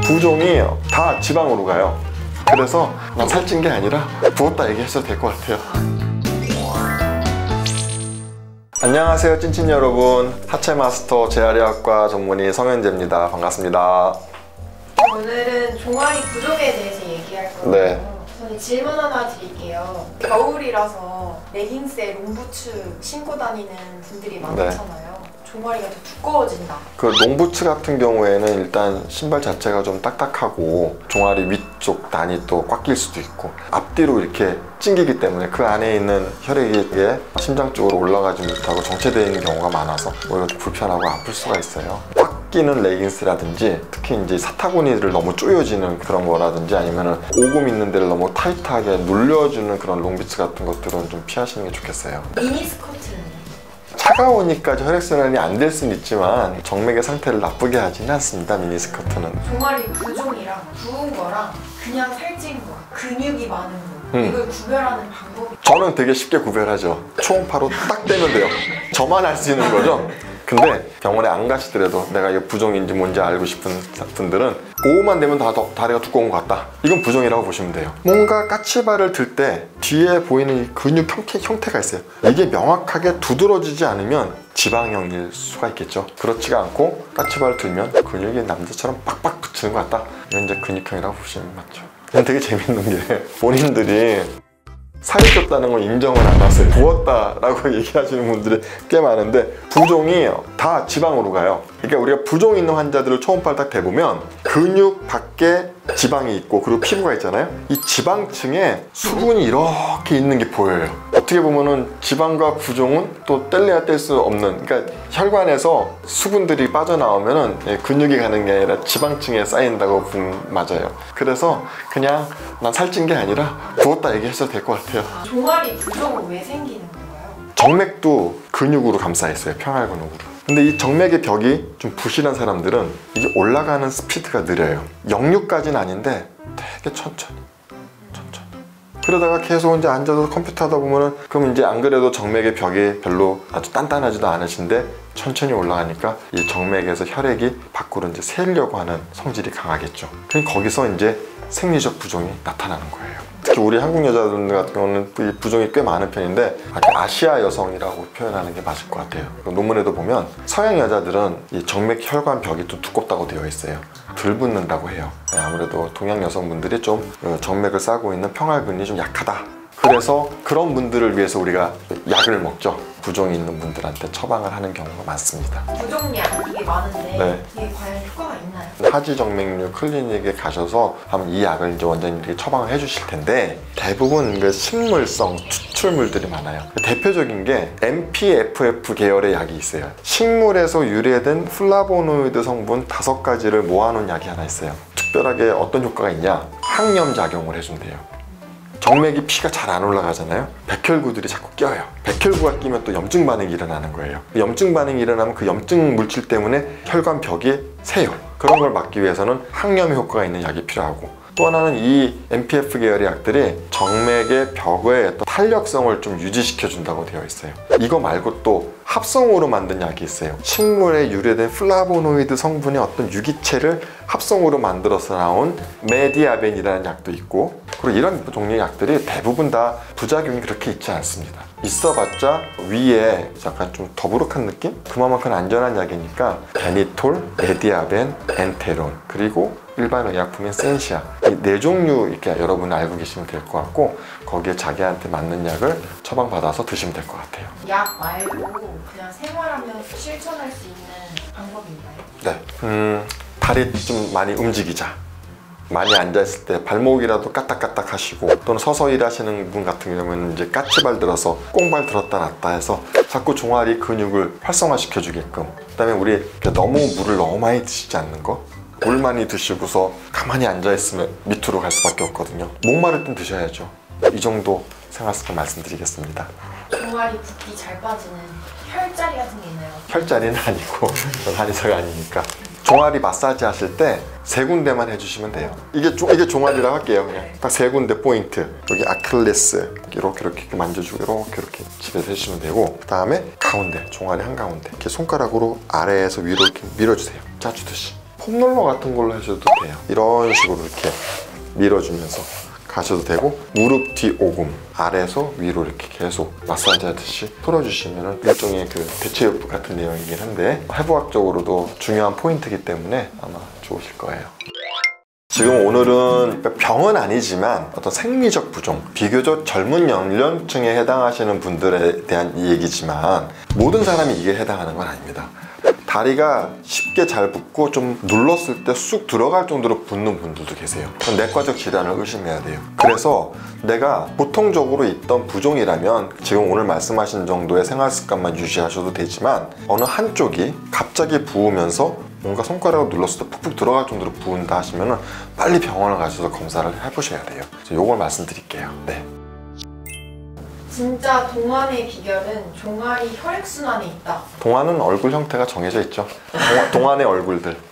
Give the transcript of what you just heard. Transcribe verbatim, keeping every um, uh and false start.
부종이 다 지방으로 가요. 그래서 난 살찐 게 아니라 부었다 얘기하셔도 될 것 같아요. 안녕하세요 찐찐 여러분, 하체 마스터 재활의학과 전문의 성현재입니다. 반갑습니다. 오늘은 종아리 부종에 대해서 얘기할 거예요. 네. 저는 질문 하나 드릴게요. 겨울이라서 레깅스에 롱부츠 신고 다니는 분들이 많잖아요. 네. 종아리가 더 두꺼워진다. 그 롱부츠 같은 경우에는 일단 신발 자체가 좀 딱딱하고 종아리 위쪽 단이 또 꽉 낄 수도 있고 앞뒤로 이렇게 찡기기 때문에 그 안에 있는 혈액이 심장 쪽으로 올라가지 못하고 정체되어 있는 경우가 많아서 오히려 불편하고 아플 수가 있어요. 꽉 끼는 레깅스라든지 특히 이제 사타구니를 너무 조여지는 그런 거라든지 아니면 오금 있는 데를 너무 타이트하게 눌려주는 그런 롱부츠 같은 것들은 좀 피하시는 게 좋겠어요. 미니스커트는? 차가우니까 혈액순환이 안 될 수는 있지만 정맥의 상태를 나쁘게 하지는 않습니다. 미니스커트는. 종아리 부종이랑 부은 거랑 그냥 살찐 거, 근육이 많은 거, 음. 이걸 구별하는 방법이? 저는 되게 쉽게 구별하죠. 초음파로 딱 떼면 돼요. 저만 알 수 있는 거죠. 근데 병원에 안 가시더라도 내가 이게 부종인지 뭔지 알고 싶은 분들은 오후만 되면 다 다리가 두꺼운 것 같다, 이건 부종이라고 보시면 돼요. 뭔가 까치발을 들 때 뒤에 보이는 이 근육 형태, 형태가 있어요. 이게 명확하게 두드러지지 않으면 지방형일 수가 있겠죠. 그렇지가 않고 까치발을 들면 근육이 남자처럼 빡빡 붙이는 것 같다, 이건 이제 근육형이라고 보시면 맞죠. 근데 되게 재밌는 게 본인들이 살이 쪘다는 걸 인정을 안 하세요. 부었다라고 얘기하시는 분들이 꽤 많은데 부종이 다 지방으로 가요. 그러니까 우리가 부종 있는 환자들을 초음파를 딱 대보면 근육 밖에 지방이 있고 그리고 피부가 있잖아요. 이 지방층에 수분이 이렇게 있는 게 보여요. 어떻게 보면은 지방과 부종은 또 뗄래야 뗄 수 없는, 그러니까 혈관에서 수분들이 빠져나오면은 근육이 가는 게 아니라 지방층에 쌓인다고 보면 맞아요. 그래서 그냥 난 살찐 게 아니라 부었다 얘기하셔도 될 것 같아요. 아, 종아리 부종은 왜 생기는 건가요? 정맥도 근육으로 감싸 있어요. 평활근육으로. 근데 이 정맥의 벽이 좀 부실한 사람들은 이게 올라가는 스피드가 느려요. 영육까지는 아닌데 되게 천천히 천천히 그러다가 계속 이제 앉아서 컴퓨터 하다 보면은 그럼 이제 안 그래도 정맥의 벽이 별로 아주 단단하지도 않으신데 천천히 올라가니까 이 정맥에서 혈액이 밖으로 이제 새려고 하는 성질이 강하겠죠. 그럼 거기서 이제 생리적 부종이 나타나는 거예요. 특히 우리 한국 여자들 같은 경우는 이 부종이 꽤 많은 편인데 아시아 여성이라고 표현하는 게 맞을 것 같아요. 논문에도 보면 서양 여자들은 이 정맥 혈관 벽이 좀 두껍다고 되어 있어요. 덜 붓는다고 해요. 아무래도 동양 여성분들이 좀 정맥을 싸고 있는 평활근이 좀 약하다. 그래서 그런 분들을 위해서 우리가 약을 먹죠. 부종이 있는 분들한테 처방을 하는 경우가 많습니다. 부종약 이게 많은데 네. 이게 과연 효과가 있나요? 하지정맥류 클리닉에 가셔서 하면 이 약을 이제 원장님들이 처방을 해주실 텐데 대부분 그 식물성 추출물들이 많아요. 대표적인 게 엠피에프에프 계열의 약이 있어요. 식물에서 유래된 플라보노이드 성분 다섯 가지를 모아놓은 약이 하나 있어요. 특별하게 어떤 효과가 있냐? 항염 작용을 해준대요. 정맥이 피가 잘 안 올라가잖아요. 백혈구들이 자꾸 껴요. 백혈구가 끼면 또 염증 반응이 일어나는 거예요. 염증 반응이 일어나면 그 염증 물질 때문에 혈관 벽이 새요. 그런 걸 막기 위해서는 항염 효과가 있는 약이 필요하고, 또 하나는 이 엠피에프 계열의 약들이 정맥의 벽의 탄력성을 좀 유지시켜 준다고 되어 있어요. 이거 말고 또 합성으로 만든 약이 있어요. 식물에 유래된 플라보노이드 성분의 어떤 유기체를 합성으로 만들어서 나온 메디아벤이라는 약도 있고, 그리고 이런 종류의 약들이 대부분 다 부작용이 그렇게 있지 않습니다. 있어봤자 위에 약간 좀 더부룩한 느낌? 그만큼 안전한 약이니까 베니톨, 메디아벤, 엔테론, 그리고 일반 의약품인 센시아, 이 네 종류 이렇게 여러분 알고 계시면 될 것 같고, 거기에 자기한테 맞는 약을 처방받아서 드시면 될 것 같아요. 약 말고 그냥 생활하면서 실천할 수 있는 방법인가요? 네, 음, 다리 좀 많이 움직이자. 많이 앉아있을 때 발목이라도 까딱까딱 하시고, 또는 서서 일하시는 분 같은 경우는 이제 까치발 들어서 꽁발 들었다 놨다 해서 자꾸 종아리 근육을 활성화시켜 주게끔. 그 다음에 우리 너무 물을 너무 많이 드시지 않는 거, 물 많이 드시고서 가만히 앉아있으면 밑으로 갈 수밖에 없거든요. 목마를 땐 드셔야죠. 이 정도 생활 습관 말씀드리겠습니다. 종아리 붓기 잘 빠지는 혈자리 같은 게 있나요? 혈자리는 아니고 전 한의사가 아니니까. 종아리 마사지 하실 때 세 군데만 해주시면 돼요. 이게, 조, 이게 종아리라고 할게요. 그냥 딱 세 군데 포인트. 여기 아킬레스 이렇게 이렇게, 이렇게 만져주고 이렇게 이렇게 집에서 해주시면 되고, 그 다음에 가운데, 종아리 한가운데 이렇게 손가락으로 아래에서 위로 이렇게 밀어주세요. 짜주듯이. 폼롤러 같은 걸로 하셔도 돼요. 이런 식으로 이렇게 밀어주면서 가셔도 되고, 무릎 뒤 오금 아래에서 위로 이렇게 계속 마사지 하듯이 풀어주시면 일종의 그 대체요법 같은 내용이긴 한데 해부학적으로도 중요한 포인트이기 때문에 아마 좋으실 거예요. 지금 오늘은 병은 아니지만 어떤 생리적 부종, 비교적 젊은 연령층에 해당하시는 분들에 대한 얘기지만 모든 사람이 이게 해당하는 건 아닙니다. 다리가 쉽게 잘 붓고 좀 눌렀을 때 쑥 들어갈 정도로 붓는 분들도 계세요. 그럼 내과적 질환을 의심해야 돼요. 그래서 내가 보통적으로 있던 부종이라면 지금 오늘 말씀하신 정도의 생활 습관만 유지하셔도 되지만 어느 한쪽이 갑자기 부으면서 뭔가 손가락을 눌렀을 때 푹푹 들어갈 정도로 부은다 하시면 빨리 병원을 가셔서 검사를 해보셔야 돼요. 요걸 말씀드릴게요. 네. 진짜 동안의 비결은 종아리 혈액순환에 있다. 동안은 얼굴 형태가 정해져 있죠. 동안, 동안의 얼굴들.